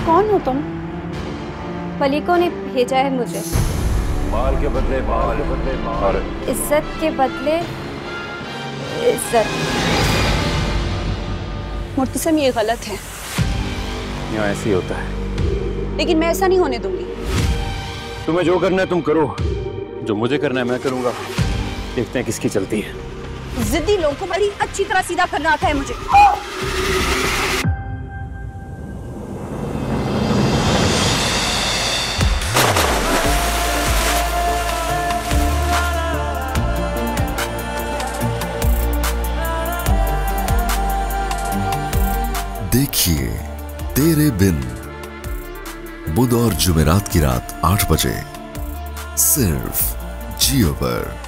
कौन हो तुम? मलिकों ने भेजा है मुझे। माल के बदले माल, और इज्जत के बदले इज्जत। मुर्तसिम, ये गलत है। यहाँ ऐसे ही होता है। लेकिन मैं ऐसा नहीं होने दूंगी। तुम्हें जो करना है तुम करो, जो मुझे करना है मैं करूंगा। देखते हैं किसकी चलती है। जिद्दी लोगों को बड़ी अच्छी तरह सीधा करना आता है मुझे। देखिए तेरे बिन, बुध और जुमेरात की रात 8 बजे सिर्फ जियो पर।